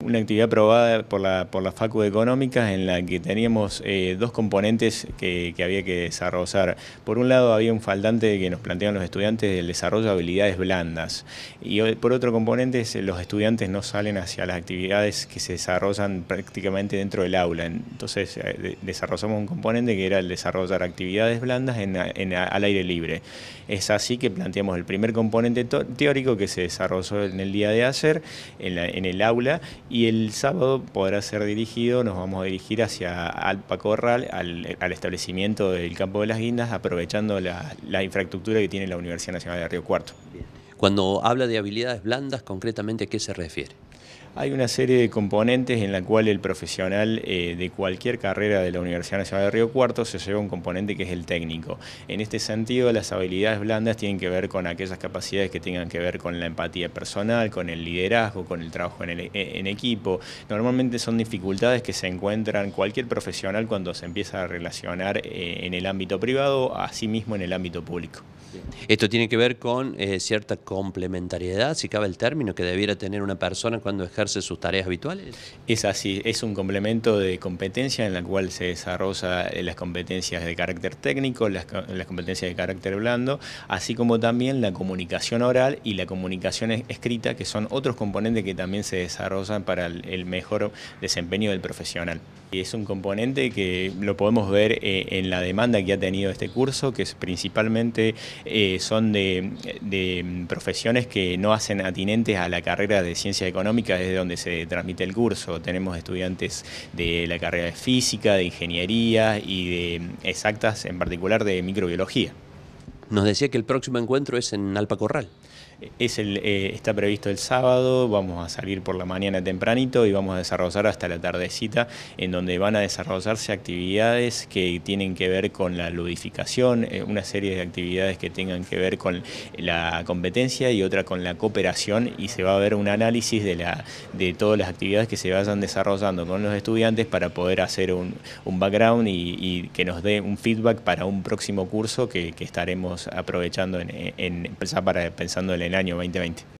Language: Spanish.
una actividad probada por la Facu de Económicas en la que teníamos dos componentes que había que desarrollar. Por un lado había un faltante que nos planteaban los estudiantes del desarrollo de habilidades blandas y por otro componente los estudiantes no salen hacia las actividades que se desarrollan prácticamente dentro del aula. Entonces desarrollamos un componente que era el desarrollar actividades blandas al aire libre. Es así que planteamos el primer componente teórico que se desarrolló en el día de ayer en el aula, y el sábado podrá ser dirigido, nos vamos a dirigir hacia Alpa Corral, al establecimiento del Campo de las Guindas, aprovechando la infraestructura que tiene la Universidad Nacional de Río Cuarto. Cuando habla de habilidades blandas, concretamente, ¿a qué se refiere? Hay una serie de componentes en la cual el profesional de cualquier carrera de la Universidad Nacional de Río Cuarto se lleva un componente que es el técnico. En este sentido, las habilidades blandas tienen que ver con aquellas capacidades que tengan que ver con la empatía personal, con el liderazgo, con el trabajo en equipo. Normalmente son dificultades que se encuentran cualquier profesional cuando se empieza a relacionar en el ámbito privado, así mismo en el ámbito público. Esto tiene que ver con cierta complementariedad, si cabe el término, que debiera tener una persona cuando ejerce sus tareas habituales. Es así, es un complemento de competencia en la cual se desarrolla las competencias de carácter técnico, las competencias de carácter blando, así como también la comunicación oral y la comunicación escrita, que son otros componentes que también se desarrollan para el mejor desempeño del profesional. Y es un componente que lo podemos ver en la demanda que ha tenido este curso, que es principalmente son de profesiones que no hacen atinentes a la carrera de Ciencias Económicas, desde donde se transmite el curso. Tenemos estudiantes de la carrera de Física, de Ingeniería y de exactas, en particular de Microbiología. Nos decía que el próximo encuentro es en Alpa Corral. Está previsto el sábado, vamos a salir por la mañana tempranito y vamos a desarrollar hasta la tardecita, en donde van a desarrollarse actividades que tienen que ver con la ludificación, una serie de actividades que tengan que ver con la competencia y otra con la cooperación, y se va a ver un análisis de todas las actividades que se vayan desarrollando con los estudiantes para poder hacer un background y que nos dé un feedback para un próximo curso que estaremos aprovechando pensando en el año 2020.